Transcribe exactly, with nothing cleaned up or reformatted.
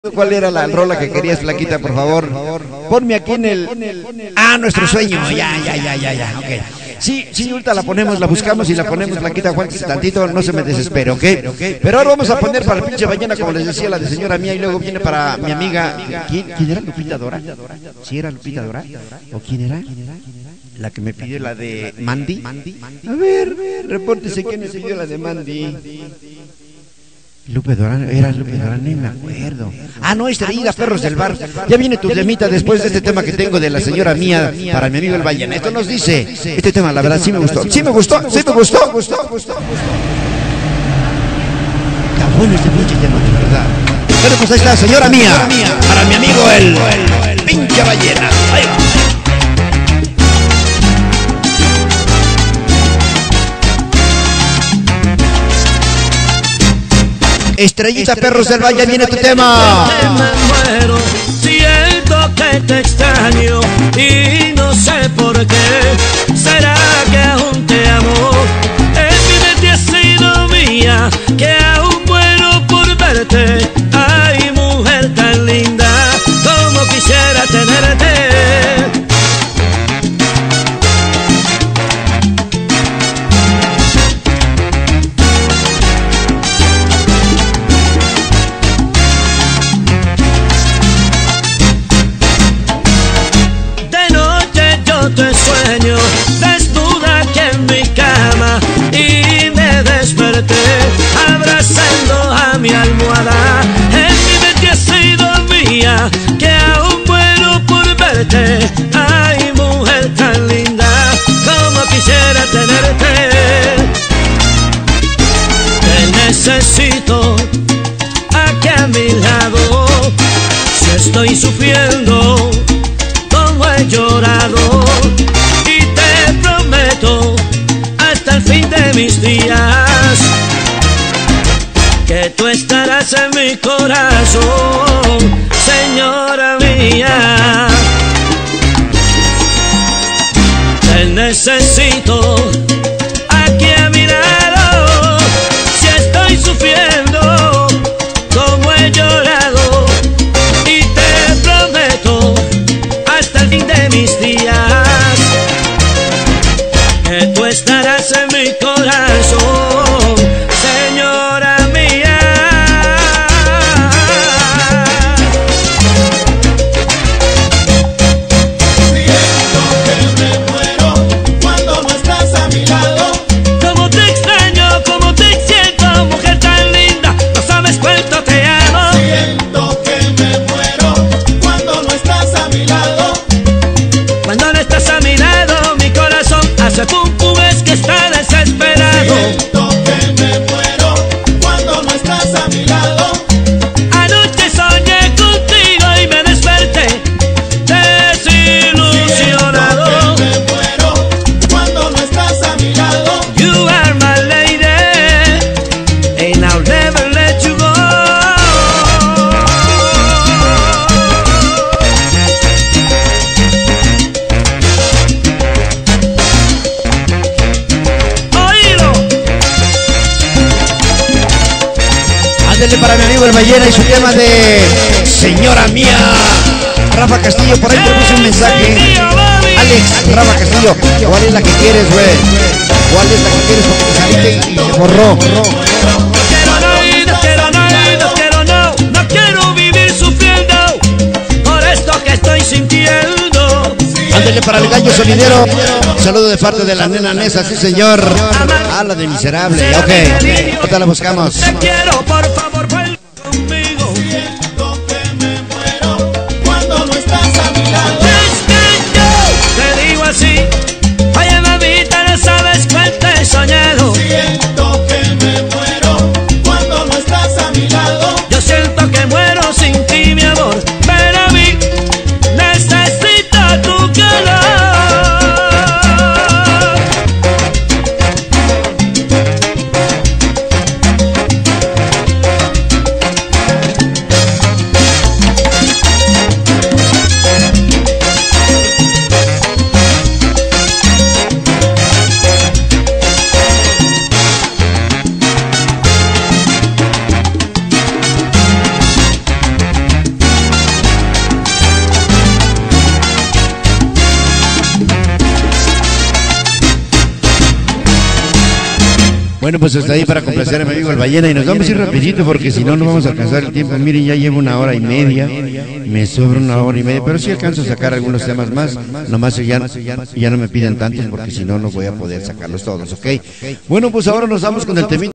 ¿Cuál era la rola que querías, Flaquita, por favor? Ponme aquí en el... Ah, nuestro sueño, ya, ya, ya, ya, ya, ok. Sí, sí, ahorita la ponemos, la buscamos y la ponemos, Flaquita, Juan, tantito, no se me desespere, ¿ok? Pero ahora vamos a poner para el pinche ballena, como les decía, la de señora mía, y luego viene para mi amiga... ¿Quién, quién era? ¿Lupita Dora? ¿Sí era Lupita Dora? ¿O quién era? La que me pidió la de Mandy. A ver, repórtese quién me pidió la de Mandy. Lupe Dorán, era Lupe Dorán, ni me acuerdo. Ah, no, Estrellita, Perros del Bar. Ya viene tu temita después de este tema que tengo de la señora mía para mi amigo el Ballena. Esto nos dice, este tema la verdad sí me gustó. Sí me gustó, sí me gustó. Está bueno este pinche tema, de verdad. Pero pues ahí está, señora mía, para mi amigo el pinche Ballena. Ahí va. Estrellita, Perros del Valle, viene tu tema. Me muero, siento que te extraño y no sé por qué. ¿Será que aún te amo? En mi mente has sido mía, que aún muero por verte. Ay, mujer tan linda, como quisiera tenerte. Te sueño desnuda aquí en mi cama y me desperté abrazando a mi almohada. En mi mente has sido mía, que aún muero por verte. Ay, mujer tan linda, como quisiera tenerte. Te necesito aquí a mi lado. Si estoy sufriendo, como he llorado, y te prometo hasta el fin de mis días que tú estarás en mi corazón, señora mía. Te necesito aquí a mi lado. Si estoy sufriendo como he llorado, y te prometo hasta el fin de mis días que tú estarás en mi corazón, señora mía. Siento que me muero cuando no estás a mi lado. Como te extraño, como te siento, mujer tan linda, no sabes cuánto te amo. Siento que me muero cuando no estás a mi lado. Cuando no estás a mi lado, mi corazón hace pum pum, es que está desesperado. Siento que me muero cuando no estás a mi lado. Anoche soñé contigo y me desperté desilusionado. Siento que me muero cuando no estás a mi lado. You are my lady, and I'll never let you go. Ándele para mi amigo el Ballena y su tema de señora mía. Rafa Castillo, por ahí te puse un mensaje. Alex, Rafa Castillo, ¿cuál es la que quieres, güey? ¿Cuál es la que quieres? Porque te saliste y se borró. No quiero no, no quiero no, no quiero no, no quiero vivir sufriendo por esto que estoy sintiendo. Ándele para el gallo sonidero. Un saludo de parte de la nena Nesa, sí señor. Ah, la de miserable, ok. Ahorita la buscamos. Te quiero, por favor, vuelve conmigo. Siento que me muero cuando no estás a mi lado. Es que yo te digo así, oye mamita, no sabes cuánto he soñado. Siento que me muero cuando no estás a mi lado. Yo siento que muero sin ti, mi amor, pero a mí necesito tu calor. Bueno, pues hasta ahí para complacer a mi amigo el Ballena y nos vamos a ir rapidito porque si no, no vamos a alcanzar el tiempo. Miren, ya llevo una hora y media, me sobra una hora y media, pero sí alcanzo a sacar algunos temas más, nomás ya, ya no me piden tantos porque si no, no voy a poder sacarlos todos, ¿ok? Bueno, pues ahora nos vamos con el temita.